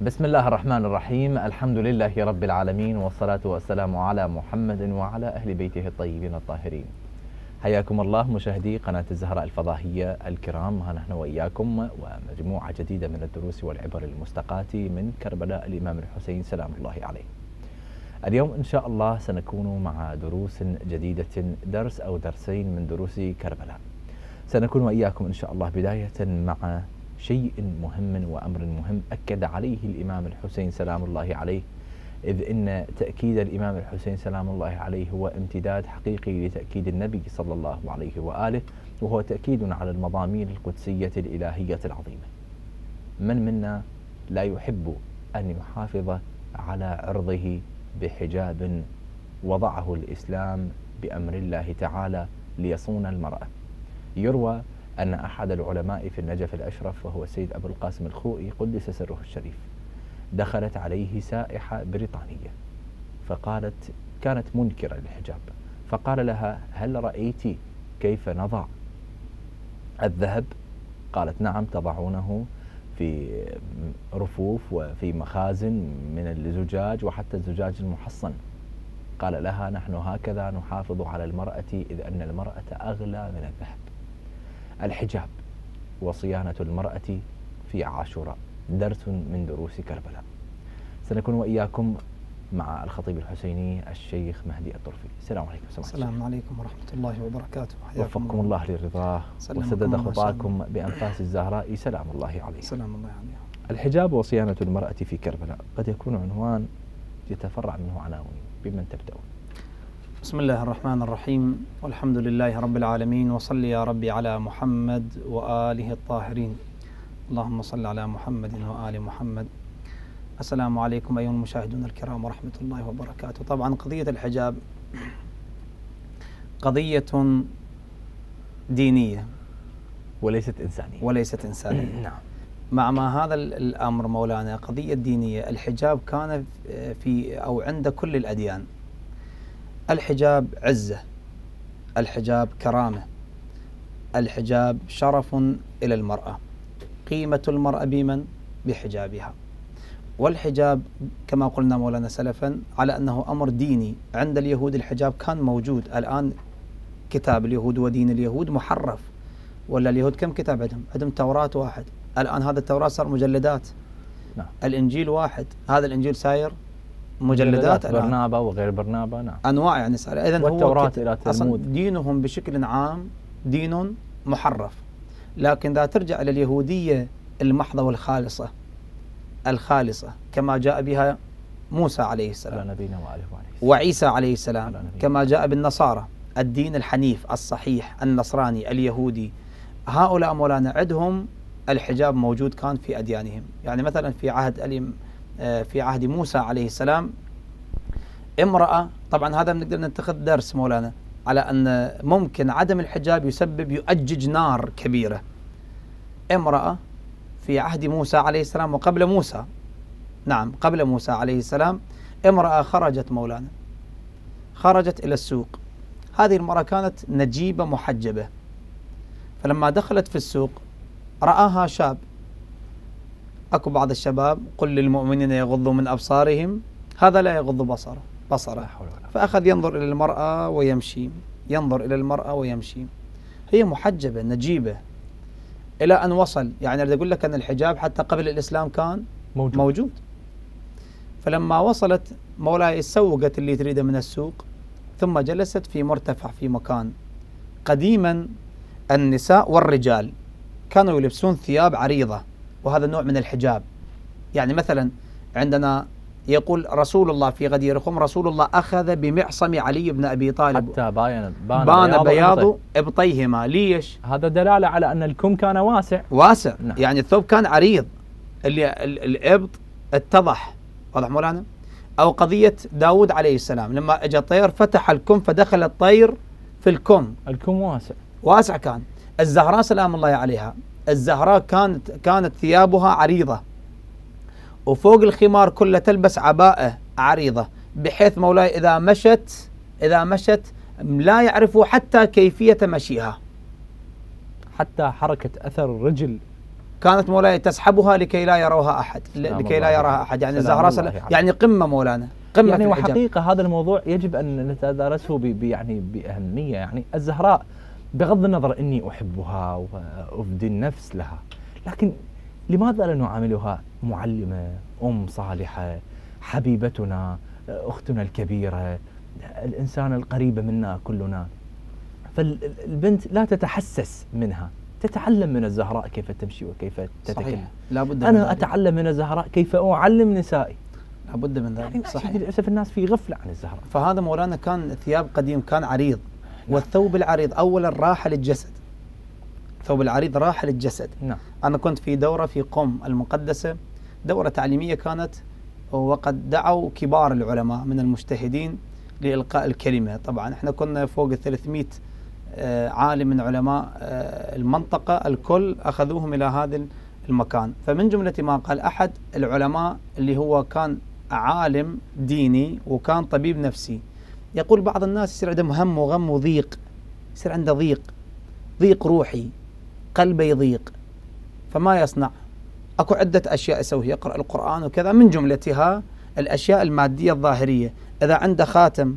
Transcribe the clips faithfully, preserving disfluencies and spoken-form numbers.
بسم الله الرحمن الرحيم. الحمد لله رب العالمين، والصلاة والسلام على محمد وعلى أهل بيته الطيبين الطاهرين. حياكم الله مشاهدي قناة الزهراء الفضائية الكرام. ها نحن وإياكم ومجموعة جديدة من الدروس والعبر المستقاة من كربلاء الإمام الحسين سلام الله عليه. اليوم إن شاء الله سنكون مع دروس جديدة، درس أو درسين من دروس كربلاء. سنكون وإياكم إن شاء الله بداية مع شيء مهم وأمر مهم أكد عليه الإمام الحسين سلام الله عليه، إذ إن تأكيد الإمام الحسين سلام الله عليه هو امتداد حقيقي لتأكيد النبي صلى الله عليه وآله، وهو تأكيد على المضامين القدسية الإلهية العظيمة. من منا لا يحب أن يحافظ على عرضه بحجاب وضعه الإسلام بأمر الله تعالى ليصون المرأة؟ يروى أن أحد العلماء في النجف الأشرف وهو السيد أبو القاسم الخوئي قدس سره الشريف دخلت عليه سائحة بريطانية فقالت، كانت منكرة للحجاب، فقال لها: هل رأيت كيف نضع الذهب؟ قالت: نعم، تضعونه في رفوف وفي مخازن من الزجاج وحتى الزجاج المحصن. قال لها: نحن هكذا نحافظ على المرأة، إذ أن المرأة أغلى من الذهب. الحجاب وصيانة المرأة في عاشوراء، درس من دروس كربلاء. سنكون وإياكم مع الخطيب الحسيني الشيخ مهدي الطرفي. السلام عليكم. السلام عليكم ورحمة الله وبركاته. وفقكم الله لرضاه وسدد خطاكم بأنفاس الزهراء سلام الله عليه. سلام الله عليه. الحجاب وصيانة المرأة في كربلاء قد يكون عنوان يتفرع منه عناوين، بمن تبدأون؟ بسم الله الرحمن الرحيم، والحمد لله رب العالمين، وصل يا ربي على محمد وآله الطاهرين. اللهم صل على محمد وآل محمد. السلام عليكم أيها المشاهدون الكرام ورحمة الله وبركاته. طبعا قضية الحجاب قضية دينية وليست إنسانية وليست إنسانية نعم. مع ما هذا الأمر مولانا قضية دينية. الحجاب كان في أو عند كل الأديان. الحجاب عزة، الحجاب كرامة، الحجاب شرف إلى المرأة، قيمة المرأة بمن؟ بحجابها. والحجاب كما قلنا مولانا سلفا على أنه أمر ديني. عند اليهود الحجاب كان موجود، الآن كتاب اليهود ودين اليهود محرف. ولا اليهود كم كتاب عندهم؟ عندهم توراة واحد، الآن هذا التوراة صار مجلدات. نعم. الإنجيل واحد، هذا الإنجيل ساير مجلدات، برنابة وغير برنابة. نعم. أنواع يعني صار. إذن والتوراة إلى تلمود. دينهم بشكل عام دين محرف. لكن إذا ترجع إلى اليهودية المحضة والخالصة الخالصة كما جاء بها موسى عليه السلام على نبينا وآله وعليه وعيسى عليه السلام، كما جاء بالنصارى الدين الحنيف الصحيح النصراني اليهودي، هؤلاء مولانا عندهم الحجاب موجود كان في أديانهم. يعني مثلا في عهد في عهد موسى عليه السلام امرأة، طبعا هذا بنقدر نتخذ درس مولانا على أن ممكن عدم الحجاب يسبب يؤجج نار كبيرة. امرأة في عهد موسى عليه السلام وقبل موسى، نعم قبل موسى عليه السلام، امرأة خرجت مولانا خرجت إلى السوق. هذه المرأة كانت نجيبة محجبة، فلما دخلت في السوق رآها شاب. أكو بعض الشباب قل للمؤمنين يغضوا من أبصارهم، هذا لا يغض بصره بصره فأخذ ينظر إلى المرأة ويمشي، ينظر إلى المرأة ويمشي. هي محجبة نجيبة إلى أن وصل، يعني أريد أقول لك أن الحجاب حتى قبل الإسلام كان موجود, موجود. فلما وصلت مولاي سوقت اللي تريده من السوق، ثم جلست في مرتفع في مكان. قديما النساء والرجال كانوا يلبسون ثياب عريضة، وهذا نوع من الحجاب. يعني مثلا عندنا يقول رسول الله في غدير خم، رسول الله أخذ بمعصم علي بن أبي طالب حتى باين بان, بان بياض إبطيهما. ليش؟ هذا دلالة على أن الكم كان واسع واسع نعم. يعني الثوب كان عريض، اللي الإبط اتضح. واضح مولانا؟ أو قضية داود عليه السلام لما اجى طير فتح الكم فدخل الطير في الكم، الكم واسع واسع كان. الزهراء سلام الله عليها، الزهراء كانت كانت ثيابها عريضة، وفوق الخمار كله تلبس عباءة عريضة، بحيث مولاي إذا مشت إذا مشت لا يعرفوا حتى كيفية مشيها، حتى حركة أثر الرجل كانت مولاي تسحبها لكي لا يروها أحد، لكي لا يراها أحد، يعني الزهراء يعني قمة مولانا، قمة يعني. في وحقيقة هذا الموضوع يجب أن نتدارسه يعني بأهمية. يعني الزهراء بغض النظر أني أحبها وأفدي النفس لها، لكن لماذا لا نعاملها معلمة، أم صالحة، حبيبتنا، أختنا الكبيرة، الإنسان القريبة منا كلنا؟ فالبنت لا تتحسس منها، تتعلم من الزهراء كيف تمشي وكيف تتكلم. لابد أنا من أتعلم من الزهراء كيف أعلم نسائي. لابد من ذلك. يعني صحيح. للأسف الناس في غفلة عن الزهراء. فهذا مولانا كان ثياب قديم، كان عريض. نعم. والثوب العريض أولا راحة للجسد، الثوب العريض راحة للجسد. نعم. أنا كنت في دورة في قم المقدسة، دورة تعليمية كانت، وقد دعوا كبار العلماء من المجتهدين لإلقاء الكلمة. طبعا احنا كنا فوق ثلاثمئة عالم من علماء المنطقة الكل أخذوهم إلى هذا المكان. فمن جملة ما قال أحد العلماء اللي هو كان عالم ديني وكان طبيب نفسي، يقول بعض الناس يصير عندهم هم وغم وضيق، يصير عنده ضيق، ضيق روحي، قلبه يضيق، فما يصنع؟ أكو عدة أشياء يسويها، يقرأ القرآن وكذا، من جملتها الأشياء المادية الظاهرية. إذا عنده خاتم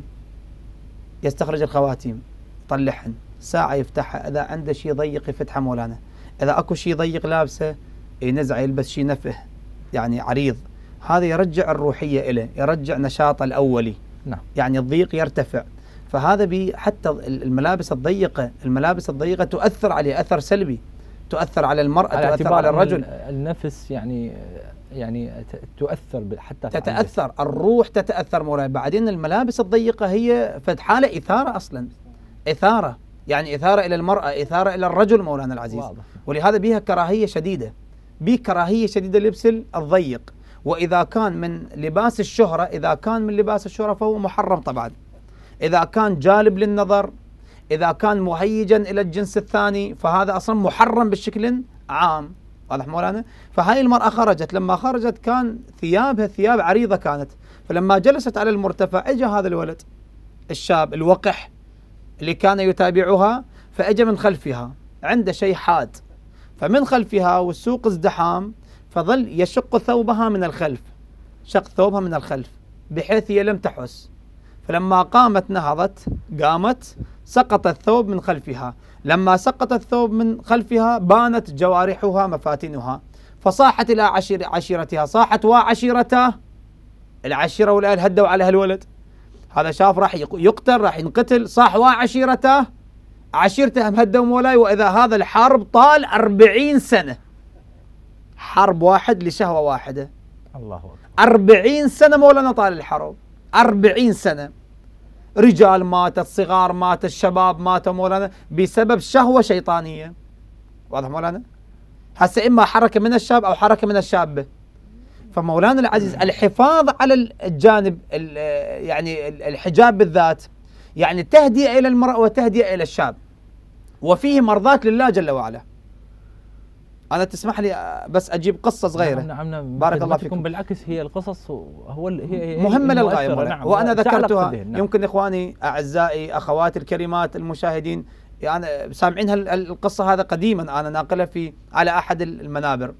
يستخرج الخواتيم يطلعهن، ساعة يفتحها، إذا عنده شيء ضيق يفتحه مولانا، إذا أكو شيء ضيق لابسه ينزع يلبس شيء نفه يعني عريض، هذا يرجع الروحية إليه، يرجع نشاطه الأولي. نعم. يعني الضيق يرتفع. فهذا بي حتى الملابس الضيقة، الملابس الضيقة تؤثر عليه أثر سلبي، تؤثر على المرأة، على تؤثر على الرجل. النفس يعني يعني تؤثر حتى تتأثر الروح، تتأثر مولاي. بعدين الملابس الضيقة هي فد حالة إثارة أصلا، إثارة يعني إثارة إلى المرأة، إثارة إلى الرجل مولانا العزيز. واضح. ولهذا بيها كراهية شديدة، بيه كراهية شديدة لبس الضيق. وإذا كان من لباس الشهرة، إذا كان من لباس الشهرة فهو محرم طبعا. إذا كان جالب للنظر، إذا كان مهيجا إلى الجنس الثاني، فهذا أصلا محرم بشكل عام. واضح مولانا؟ فهاي المرأة خرجت، لما خرجت كان ثيابها ثياب عريضة كانت، فلما جلست على المرتفع اجى هذا الولد الشاب الوقح اللي كان يتابعها، فاجى من خلفها عنده شيء حاد، فمن خلفها والسوق ازدحام، فظل يشق ثوبها من الخلف، شق ثوبها من الخلف بحيث هي لم تحس. فلما قامت نهضت، قامت سقط الثوب من خلفها، لما سقط الثوب من خلفها بانت جوارحها مفاتنها، فصاحت إلى عشير عشيرتها، صاحت وعشيرته، العشيرة والأهل هدوا على هالولد، هذا شاف راح يقتل، راح ينقتل، صاح وعشيرته، عشيرته مهدوا مولاي. وإذا هذا الحرب طال أربعين سنة، حرب واحد لشهوة واحدة. الله أكبر. أربعين سنة مولانا طال الحرب، أربعين سنة، رجال ماتت، صغار ماتت، الشباب ماتوا مولانا بسبب شهوة شيطانية. واضح مولانا؟ هسه إما حركة من الشاب أو حركة من الشابة. فمولانا العزيز الحفاظ على الجانب يعني الحجاب بالذات يعني تهدئة إلى المرأة وتهدئة إلى الشاب، وفيه مرضاة لله جل وعلا. أنا تسمح لي بس أجيب قصة صغيرة. نعم نعم. بارك الله فيكم. بالعكس هي القصص هو هي, هي مهمة للغاية. نعم. وأنا ذكرتها. نعم. يمكن إخواني أعزائي أخواتي الكريمات المشاهدين يعني سامعين القصة هذا قديما، أنا ناقلها في على أحد المنابر.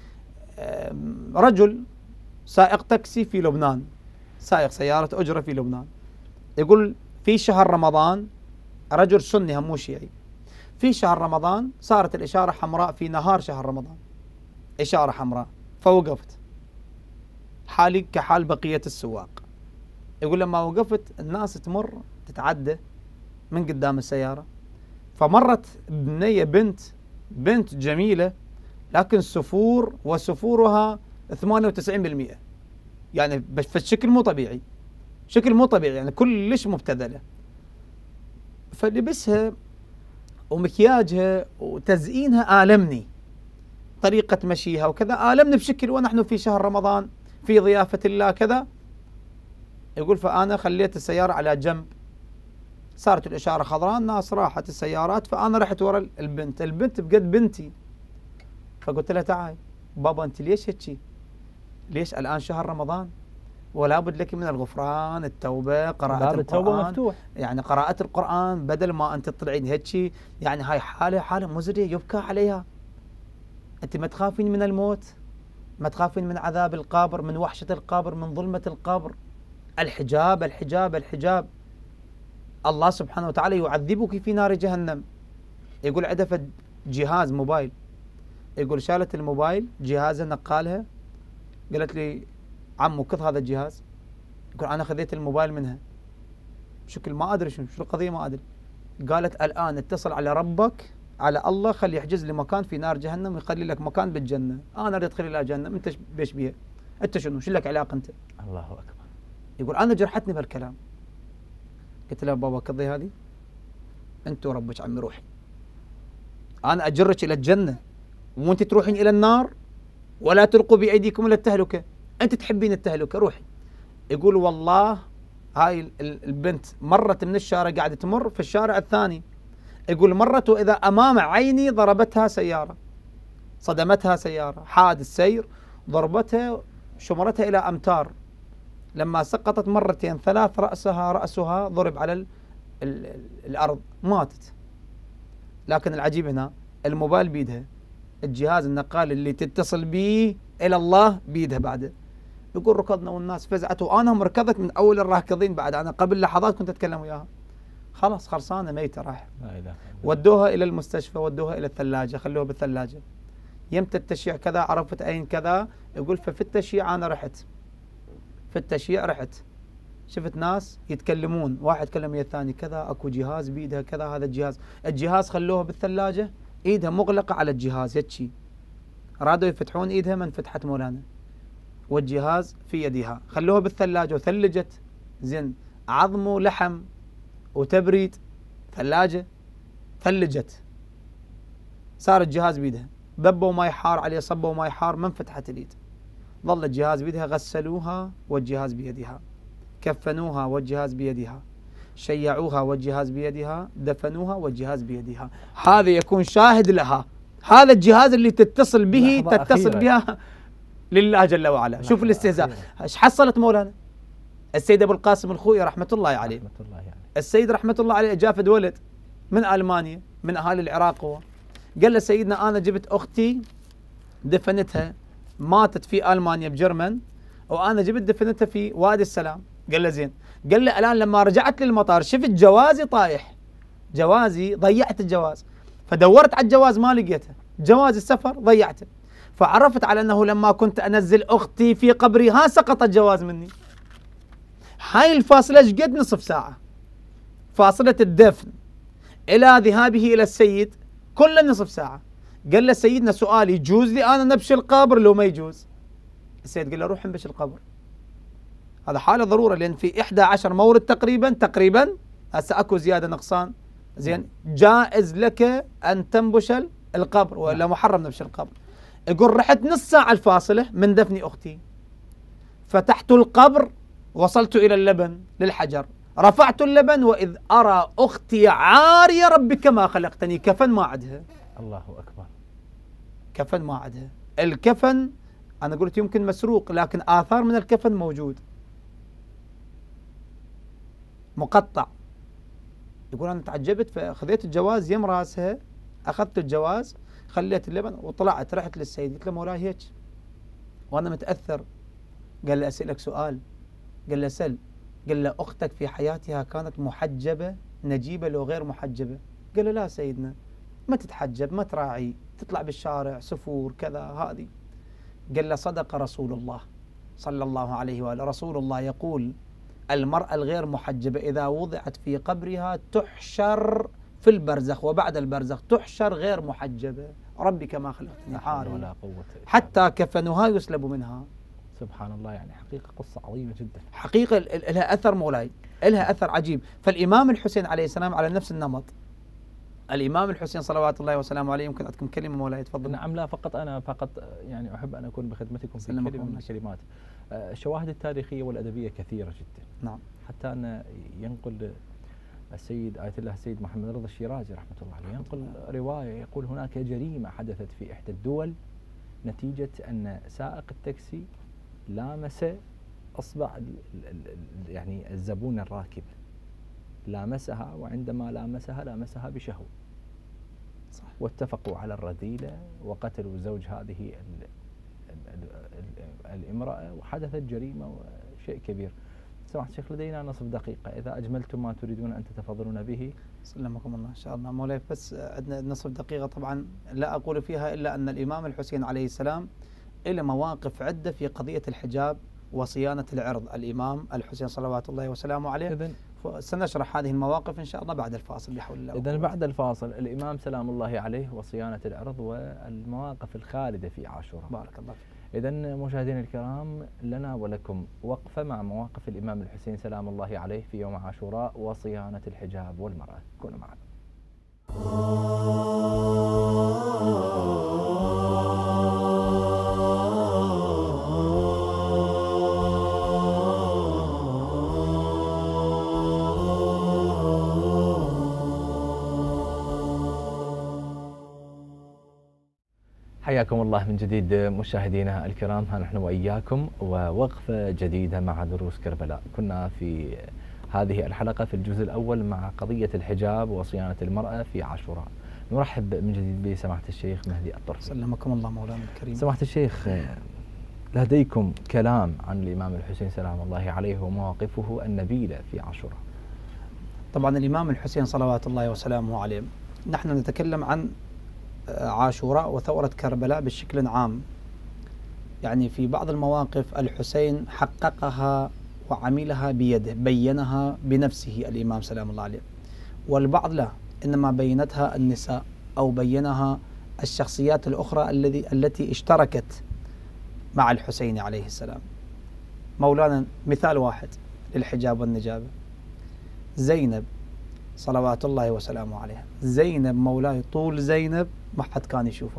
رجل سائق تاكسي في لبنان، سائق سيارة أجرة في لبنان، يقول في شهر رمضان، رجل سني مو شيعي، في شهر رمضان صارت الإشارة حمراء في نهار شهر رمضان، إشارة حمراء، فوقفت حالي كحال بقية السواق. يقول لما وقفت الناس تمر تتعدى من قدام السيارة، فمرت بنية بنت بنت جميلة لكن سفور، وسفورها ثمانية وتسعين بالمئة، يعني في الشكل مو طبيعي، شكل مو طبيعي يعني كلش مبتذلة. فلبسها ومكياجها وتزيينها آلمني، طريقة مشيها وكذا آلمني بشكل، ونحن في شهر رمضان في ضيافة الله كذا. يقول فأنا خليت السيارة على جنب، صارت الإشارة خضراء، الناس راحت السيارات، فأنا رحت ورا البنت، البنت بقد بنتي، فقلت لها تعال بابا أنت ليش هيك؟ ليش الآن شهر رمضان ولا بد لك من الغفران، التوبة، قراءة القرآن، مفتوح. يعني قراءة القرآن بدل ما أنت تطلعين هيك، يعني هاي حالة حالة مزرية يبكى عليها. أنت ما تخافين من الموت؟ ما تخافين من عذاب القبر، من وحشة القبر، من ظلمة القبر؟ الحجاب الحجاب الحجاب. الله سبحانه وتعالى يعذبك في نار جهنم. يقول عندها جهاز موبايل، يقول شالت الموبايل جهازها نقالها، قالت لي عمو خذ هذا الجهاز. يقول أنا خذيت الموبايل منها بشكل ما أدري شنو شو القضية ما أدري. قالت الآن اتصل على ربك على الله خلي يحجز لي مكان في نار جهنم ويخلي لك مكان بالجنة. أنا أريد أدخل إلى جهنم، أنت بيش بيها؟ أنت شنو؟ شو لك علاقة أنت؟ الله أكبر. يقول أنا جرحتني بهالكلام. قلت له بابا قضي هذه أنت وربك عمي روحي، أنا أجرك إلى الجنة وأنت تروحين إلى النار، ولا تلقوا بأيديكم إلى التهلكة. أنت تحبين التهلكة روحي. يقول والله هاي البنت مرت من الشارع قاعدة تمر في الشارع الثاني، يقول مرت وإذا أمام عيني ضربتها سيارة، صدمتها سيارة، حادث سير ضربتها شمرتها إلى أمتار. لما سقطت مرتين ثلاث رأسها رأسها ضرب على ال ال ال الأرض ماتت. لكن العجيب هنا الموبايل بيدها، الجهاز النقال اللي تتصل به إلى الله بيدها بعده. يقول ركضنا والناس فزعت وأنا هم ركضت من أول الراكضين بعد، أنا قبل لحظات كنت أتكلم وياها. خلاص خلصانة ميتة راح. ودوها إلى المستشفى، ودوها إلى الثلاجة، خلوها بالثلاجة. يمت التشييع كذا، عرفت أين كذا. يقول ففي التشييع أنا رحت، في التشييع رحت شفت ناس يتكلمون، واحد كلم ويا الثاني كذا اكو جهاز بيدها كذا، هذا الجهاز، الجهاز خلوها بالثلاجة ايدها مغلقة على الجهاز هيك، رادوا يفتحون ايدها ما انفتحت مولانا، والجهاز في يدها، خلوها بالثلاجة وثلجت، زين عظم ولحم وتبريد، ثلاجة ثلجت، صار الجهاز بيدها، ببوا ماي حار عليه، صبوا ماي حار، ما انفتحت اليد، ظل الجهاز بيدها، غسلوها والجهاز بيدها، كفنوها والجهاز بيدها، شيعوها والجهاز بيدها، دفنوها والجهاز بيدها. هذا يكون شاهد لها، هذا الجهاز اللي تتصل به تتصل بها لله جل وعلا. شوف الاستهزاء ايش حصلت مولانا. السيد ابو القاسم الخوئي رحمه الله عليه، رحمة الله يعني. السيد رحمه الله عليه جافد ولد من المانيا من اهالي العراق، هو قال له سيدنا انا جبت اختي دفنتها، ماتت في المانيا بجرمن، وانا جبت دفنتها في وادي السلام. قال له زين، قال له الان لما رجعت للمطار شفت جوازي طايح، جوازي ضيعت الجواز، فدورت على الجواز ما لقيته، جواز السفر ضيعته، فعرفت على انه لما كنت انزل اختي في قبري ها سقط الجواز مني. هاي الفاصله ايش قد؟ نصف ساعه، فاصله الدفن الى ذهابه الى السيد كله نصف ساعه. قال له سيدنا سؤالي يجوز لي انا نبش القبر لو ما يجوز؟ السيد قال له روح انبش القبر، هذا حاله ضروره، لان في إحدى عشر مورد تقريبا تقريبا هسه اكو زياده نقصان، زين جائز لك ان تنبش القبر والا محرم نبش القبر. يقول رحت نص ساعه الفاصله من دفن اختي، فتحت القبر وصلت الى اللبن للحجر، رفعت اللبن واذ ارى اختي عاريه ربي كما خلقتني، كفن ما عدها. الله اكبر. كفن ما عدها، الكفن انا قلت يمكن مسروق لكن اثار من الكفن موجود مقطع. يقول انا تعجبت فخذيت الجواز يم راسها، اخذت الجواز خليت اللبن وطلعت رحت للسيد قلت له مولاي هيك وانا متاثر. قال لي اسالك سؤال؟ قال له سل. قال له اختك في حياتها كانت محجبه نجيبه لو غير محجبه؟ قال له لا سيدنا ما تتحجب ما تراعي تطلع بالشارع سفور كذا هذه. قال له صدق رسول الله صلى الله عليه وآله، رسول الله يقول المرأة الغير محجبة إذا وضعت في قبرها تحشر في البرزخ وبعد البرزخ تحشر غير محجبة، ربي كما خلقتني عاري، حتى كفنها يسلب منها. سبحان الله، يعني حقيقة قصة عظيمة جدا، حقيقة لها أثر مولاي، لها أثر عجيب. فالإمام الحسين عليه السلام على نفس النمط، الإمام الحسين صلوات الله وسلامه عليه، يمكن أتكلم كلمة مولاي تفضل. نعم لا فقط أنا فقط يعني أحب أن أكون بخدمتكم في كلمة من الكلمات. الشواهد التاريخية والأدبية كثيرة جدا، نعم، حتى أن ينقل السيد آية الله السيد محمد رضا الشيرازي رحمة الله عليه ينقل رواية يقول هناك جريمة حدثت في إحدى الدول نتيجة أن سائق التاكسي لامس أصبع يعني الزبون الراكب، لامسها وعندما لامسها لامسها بشهوة، صح. واتفقوا على الرذيلة وقتلوا زوج هذه ال ال ال الامرأة، وحدثت جريمة وشيء كبير. سماحة الشيخ لدينا نصف دقيقة، إذا أجملتم ما تريدون أن تتفضلون به. سلمكم الله إن شاء الله مولاي. بس عندنا نصف دقيقة طبعا لا أقول فيها إلا أن الإمام الحسين عليه السلام له مواقف عدة في قضية الحجاب وصيانة العرض. الإمام الحسين صلوات الله وسلامه عليه. إذن سنشرح هذه المواقف إن شاء الله بعد الفاصل بحول الله. إذن بعد الفاصل الإمام سلام الله عليه وصيانة العرض والمواقف الخالدة في عاشوراء. بارك الله فيك. إذن مشاهدينا الكرام، لنا ولكم وقفة مع مواقف الإمام الحسين سلام الله عليه في يوم عاشوراء وصيانة الحجاب والمرأة. كونوا معنا. حياكم الله من جديد مشاهدينا الكرام، ها نحن وإياكم ووقفة جديدة مع دروس كربلاء. كنا في هذه الحلقة في الجزء الأول مع قضية الحجاب وصيانة المرأة في عاشوراء. نرحب من جديد بسماحة الشيخ مهدي الطرفي. سلمكم الله مولانا الكريم. سماحة الشيخ، لديكم كلام عن الإمام الحسين سلام الله عليه ومواقفه النبيلة في عاشوراء. طبعا الإمام الحسين صلوات الله وسلامه عليه، نحن نتكلم عن عاشوراء وثورة كربلاء بشكل عام. يعني في بعض المواقف الحسين حققها وعملها بيده، بينها بنفسه الإمام سلام الله عليه، والبعض لا، إنما بينتها النساء أو بينها الشخصيات الأخرى الذي التي اشتركت مع الحسين عليه السلام. مولانا مثال واحد للحجاب والنجابة، زينب صلوات الله وسلامه عليها. زينب مولاي طول زينب ما حد كان يشوفها.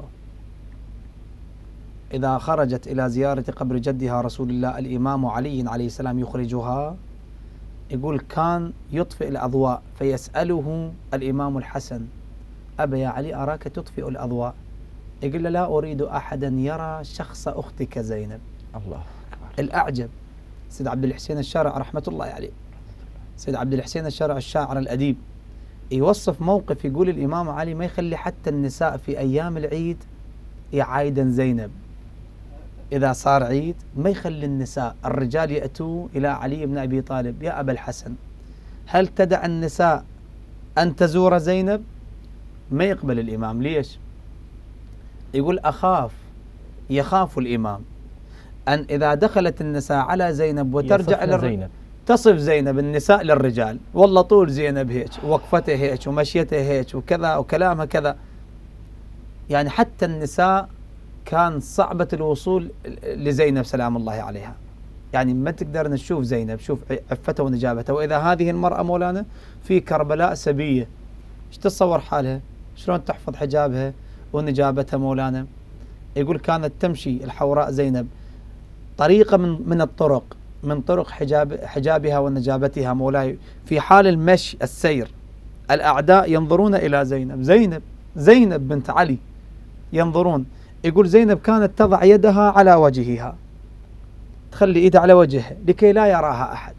إذا خرجت إلى زيارة قبر جدها رسول الله الإمام علي عليه السلام يخرجها، يقول كان يطفئ الأضواء فيسأله الإمام الحسن: أبا يا علي أراك تطفئ الأضواء؟ يقول له: لا أريد أحدا يرى شخص أختك زينب. الله أكبر. الأعجب سيد عبد الحسين الشارع رحمة الله عليه، سيد عبد الحسين الشارع الشاعر الأديب، يوصف موقف يقول الإمام علي ما يخلي حتى النساء في أيام العيد يعايدن زينب. إذا صار عيد ما يخلي النساء، الرجال يأتوا إلى علي بن أبي طالب: يا أبا الحسن هل تدع النساء أن تزور زينب؟ ما يقبل الإمام. ليش؟ يقول أخاف، يخاف الإمام أن إذا دخلت النساء على زينب وترجع إلى زينب تصف زينب النساء للرجال، والله طول زينب هيك، وقفتها هيك، ومشيتها هيك، وكذا، وكلامها كذا. يعني حتى النساء كان صعبة الوصول لزينب سلام الله عليها. يعني ما تقدر نشوف زينب، شوف عفتها ونجابتها. وإذا هذه المرأة مولانا في كربلاء سبية، ايش تتصور حالها؟ شلون تحفظ حجابها ونجابتها مولانا؟ يقول كانت تمشي الحوراء زينب طريقة من من الطرق من طرق حجاب حجابها ونجابتها مولاي. في حال المشي السير الأعداء ينظرون إلى زينب، زينب زينب بنت علي ينظرون. يقول زينب كانت تضع يدها على وجهها، تخلي إيدها على وجهها لكي لا يراها أحد.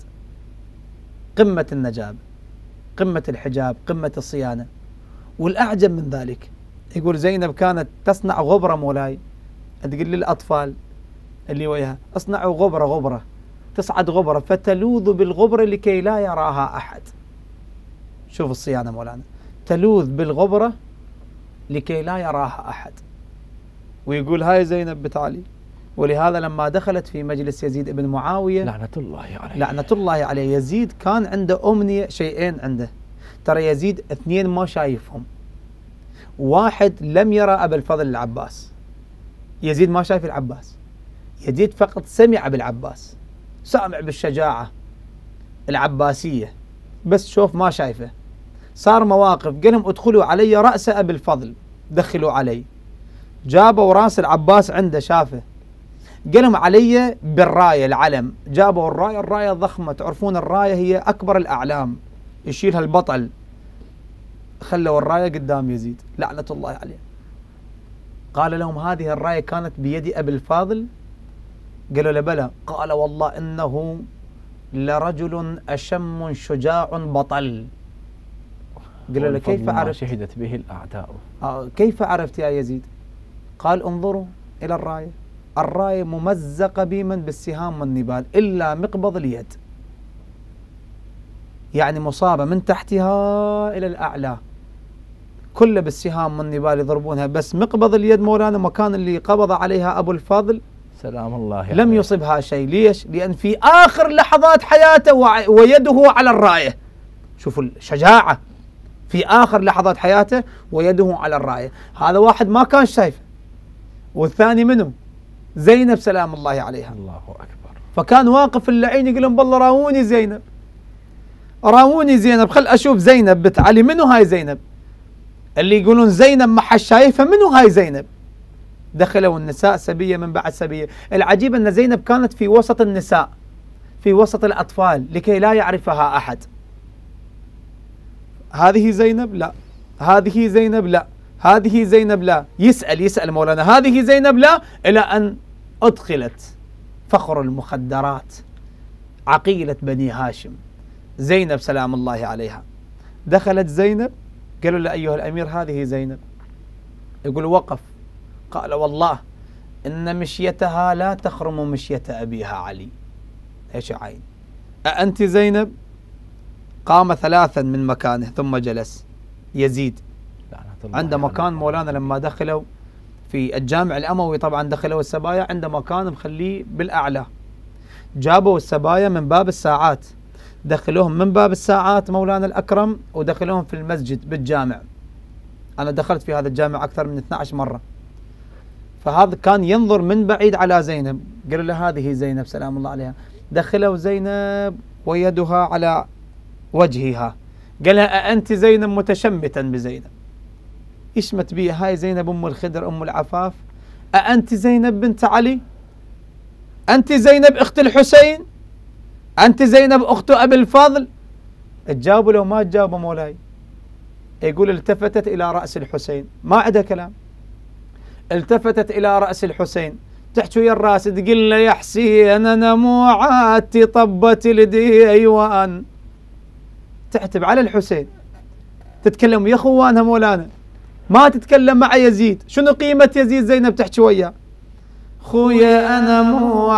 قمة النجاب، قمة الحجاب، قمة الصيانة. والأعجب من ذلك يقول زينب كانت تصنع غبرة مولاي، تقول للأطفال اللي وياها: اصنعوا غبرة غبرة، تصعد غبرة فتلوذ بالغبرة لكي لا يراها أحد. شوف الصيانة مولانا، تلوذ بالغبرة لكي لا يراها أحد. ويقول هاي زينب بنت علي. ولهذا لما دخلت في مجلس يزيد بن معاوية لعنة الله عليه لعنة الله عليه، يزيد كان عنده أمنية، شيئين عنده، ترى يزيد اثنين ما شايفهم. واحد لم يرى أبا الفضل العباس، يزيد ما شايف العباس، يزيد فقط سمع بالعباس، سامع بالشجاعة العباسية بس شوف ما شايفه. صار مواقف قال لهم ادخلوا علي رأس أبي الفضل، دخلوا علي، جابوا راس العباس عنده شافه، قال لهم علي بالراية العلم، جابوا الراية، الراية ضخمة، تعرفون الراية هي أكبر الأعلام يشيلها البطل، خلوا الراية قدام يزيد لعنة الله عليه. قال لهم هذه الراية كانت بيد أبي الفاضل؟ قالوا له بلى. قال والله إنه لرجل أشم شجاع بطل. قال له كيف عرفت؟ شهدت به الأعداء. آه كيف عرفت يا يزيد؟ قال انظروا إلى الراية، الراية ممزقة بيما بالسهام والنبال إلا مقبض اليد، يعني مصابة من تحتها إلى الأعلى كله بالسهام والنبال يضربونها، بس مقبض اليد مولانا مكان اللي قبض عليها أبو الفضل سلام الله لم يصبها شيء. ليش؟ لأن في آخر لحظات حياته ويده على الراية. شوفوا الشجاعة، في آخر لحظات حياته ويده على الراية. هذا واحد ما كان شايفه، والثاني منه زينب سلام الله عليها. الله أكبر. فكان واقف اللعين يقول لهم بالله راوني زينب، راوني زينب، خل أشوف زينب بنت علي. منو هاي زينب؟ اللي يقولون زينب ما حد شايفها، منو هاي زينب؟ دخلوا النساء سبية من بعد سبية. العجيب أن زينب كانت في وسط النساء، في وسط الأطفال، لكي لا يعرفها أحد. هذه زينب؟ لا. هذه زينب؟ لا. هذه زينب؟ لا. يسأل يسأل مولانا هذه زينب؟ لا. إلى أن أدخلت فخر المخدرات عقيلة بني هاشم زينب سلام الله عليها. دخلت زينب، قالوا له أيها الأمير هذه زينب. يقول وقف، قال والله إن مشيتها لا تخرم مشية أبيها علي. إيش عين؟ أأنت زينب؟ قام ثلاثا من مكانه ثم جلس. يزيد عند مكان مولانا لما دخلوا في الجامع الأموي، طبعا دخلوا السبايا عند مكان مخليه بالأعلى، جابوا السبايا من باب الساعات، دخلوهم من باب الساعات مولانا الأكرم، ودخلوهم في المسجد بالجامع. أنا دخلت في هذا الجامع أكثر من اثنتي عشرة مرة. فهذا كان ينظر من بعيد على زينب، قال له هذه زينب سلام الله عليها. دخلوا زينب ويدها على وجهها، قال لها أأنت زينب؟ متشمتا بزينب، يشمت بيها هاي زينب أم الخدر أم العفاف. أأنت زينب بنت علي؟ أنت زينب أخت الحسين؟ أنت زينب أخت أبي الفضل؟ تجاوبوا لو ما تجاوبوا مولاي. يقول التفتت إلى رأس الحسين، ما عندها كلام، التفتت إلى رأس الحسين تحكي ويا الراس، تقول له يا حسين أنا مو عادتي طبت الديوان. تعتب على الحسين، تتكلم يا خوانها مولانا، ما تتكلم مع يزيد. شنو قيمة يزيد؟ زينب تحكي وياه، خويا أنا مو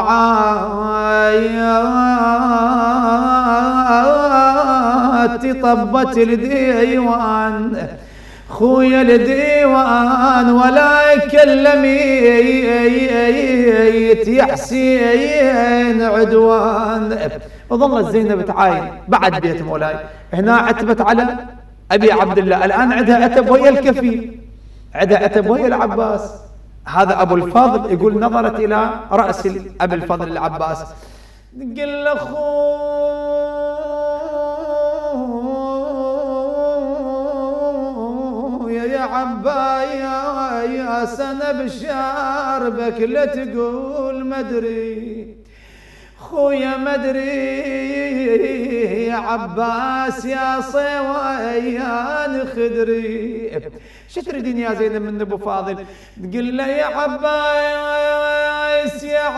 عادتي طبت الديوان، خويا الديوان ولا يكلميت يا حسين عدوان. وظلت زينب تعاين بعد بيت مولاي. هنا عتبت على أبي عبد الله، الآن عندها عتب ويا الكفيل، عندها عتب ويا العباس. هذا أبو الفضل يقول نظرت إلى رأس أبي الفضل العباس، قل له خويا يا عبايا يا سنة بشاربك لا تقول مدري، خويا مدري يا عباس يا صويان خدري. شو تريدين يا زينب من ابو فاضل؟ تقول له يا عباس يا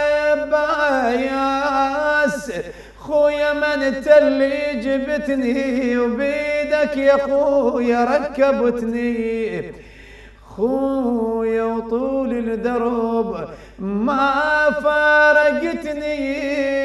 عباس خويا من انت اللي جبتني وبيدك يا خويا ركبتني، خويا وطول الدرب ما فارقتني،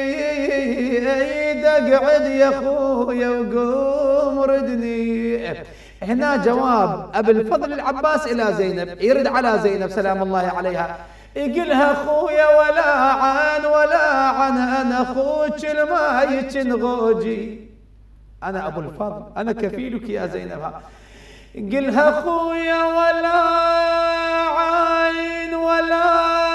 اقعد يا خويا وقوم ردني. هنا جواب ابي الفضل العباس الى زينب، يرد على زينب سلام الله عليها، يقلها خويا ولا عن ولا عن انا اخوك المايك نغوجي، انا ابو الفضل انا كفيلك يا زينب. قلها خويا ولا عين ولا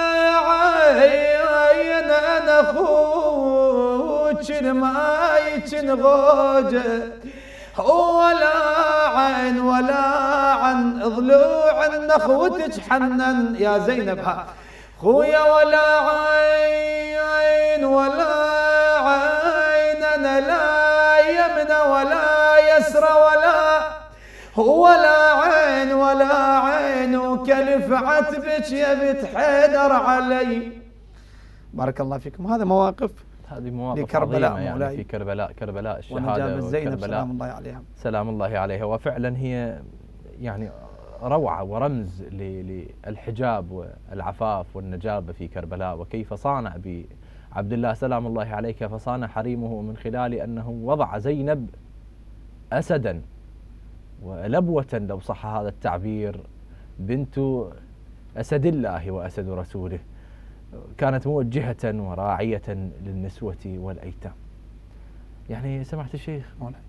عين انا اخوك المايك نغوجه، ولا عين ولا عن ضلوع النخوتك حنن يا زينب. ها خويا ولا عين ولا عين انا لا يمنى ولا يسرى ولا ولا عين ولا عين وكلف عتبك يا بنت حيدر علي. بارك الله فيكم. هذا مواقف هذه مواقف لكربلاء عظيمة مولاي، يعني في كربلاء كربلاء الشهادة ونجابة زينب وكربلاء سلام الله عليها سلام الله عليها. وفعلا هي يعني روعة ورمز للحجاب والعفاف والنجابة في كربلاء، وكيف صانع بعبد الله سلام الله عليك فصان حريمه من خلال أنه وضع زينب أسدا ولبوة لو صح هذا التعبير، بنت أسد الله وأسد رسوله، كانت موجهة وراعية للنسوة والأيتام. يعني سمعت الشيخ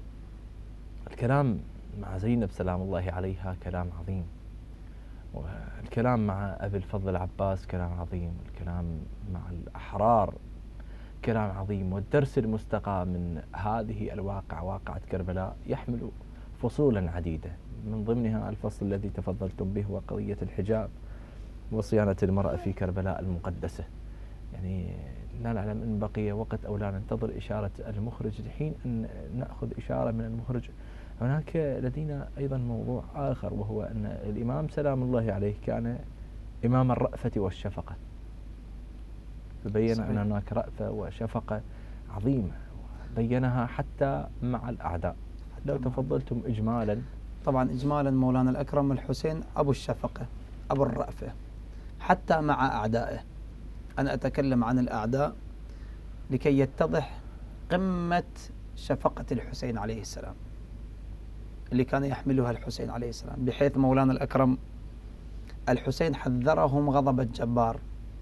الكلام مع زينب سلام الله عليها كلام عظيم، والكلام مع أبي الفضل العباس كلام عظيم، الكلام مع الأحرار كلام عظيم، والدرس المستقى من هذه الواقع واقعة كربلاء يحمل فصولا عديدة، من ضمنها الفصل الذي تفضلتم به وقضية الحجاب وصيانة المرأة في كربلاء المقدسة. يعني لا نعلم إن بقي وقت أو لا ننتظر إشارة المخرج لحين أن نأخذ إشارة من المخرج. هناك لدينا أيضا موضوع آخر، وهو أن الإمام سلام الله عليه كان إمام الرأفة والشفقة، فبين أن هناك رأفة وشفقة عظيمة بينها حتى مع الأعداء. لو تفضلتم إجمالا. طبعا إجمالا مولانا الأكرم، الحسين أبو الشفقة أبو الرأفة حتى مع أعدائه. أنا أتكلم عن الأعداء لكي يتضح قمة شفقة الحسين عليه السلام اللي كان يحملها الحسين عليه السلام، بحيث مولانا الأكرم الحسين حذرهم غضب الجبار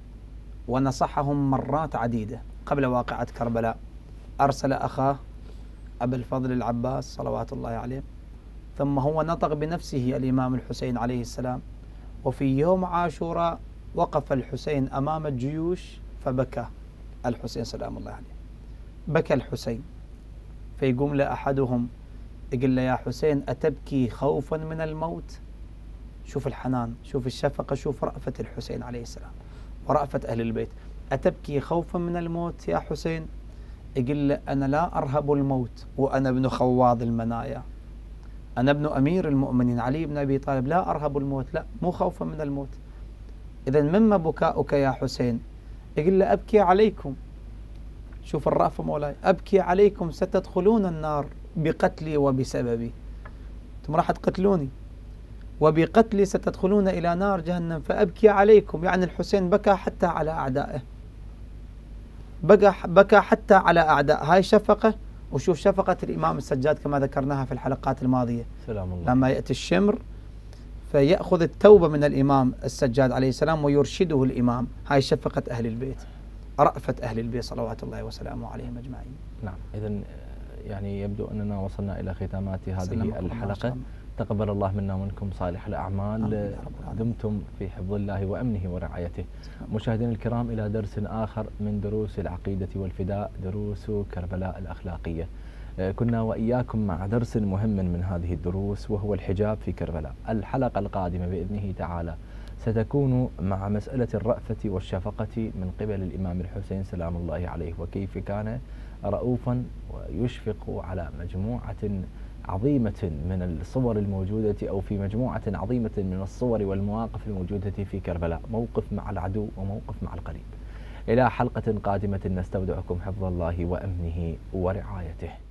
ونصحهم مرات عديدة قبل واقعة كربلاء. أرسل أخاه أبا الفضل العباس صلوات الله عليه، ثم هو نطق بنفسه الإمام الحسين عليه السلام. وفي يوم عاشوراء وقف الحسين أمام الجيوش فبكى الحسين سلام الله عليه، بكى الحسين، فيقوم له أحدهم يقول له: يا حسين أتبكي خوفا من الموت؟ شوف الحنان، شوف الشفقة، شوف رأفة الحسين عليه السلام ورأفة أهل البيت. أتبكي خوفا من الموت يا حسين؟ يقول له: أنا لا أرهب الموت وأنا ابن خواض المنايا، أنا ابن أمير المؤمنين علي بن أبي طالب، لا أرهب الموت، لا مو خوفا من الموت. إذا مما بكاؤك يا حسين؟ يقول له: أبكي عليكم. شوف الرأفة مولاي، أبكي عليكم، ستدخلون النار بقتلي وبسببي، أنتم راح تقتلوني وبقتلي ستدخلون إلى نار جهنم، فأبكي عليكم. يعني الحسين بكى حتى على أعدائه، بكى بكى حتى على أعداء. هاي شفقة. وشوف شفقة الإمام السجاد كما ذكرناها في الحلقات الماضية، سلام الله، لما يأتي الشمر فيأخذ التوبة من الإمام السجاد عليه السلام ويرشده الإمام. هاي شفقة أهل البيت، رأفة أهل البيت صلوات الله وسلامه عليهم أجمعين. نعم، إذن يعني يبدو أننا وصلنا إلى ختامات هذه الحلقة. تقبل الله منا ومنكم صالح الأعمال، دمتم في حفظ الله وأمنه ورعايته. مشاهدينا الكرام، إلى درس آخر من دروس العقيدة والفداء، دروس كربلاء الأخلاقية. كنا وإياكم مع درس مهم من هذه الدروس، وهو الحجاب في كربلاء. الحلقة القادمة بإذنه تعالى ستكون مع مسألة الرأفة والشفقة من قبل الإمام الحسين سلام الله عليه، وكيف كان رؤوفا ويشفق على مجموعة عظيمة من الصور الموجودة، أو في مجموعة عظيمة من الصور والمواقف الموجودة في كربلاء، موقف مع العدو وموقف مع القريب. إلى حلقة قادمة نستودعكم حفظ الله وأمنه ورعايته.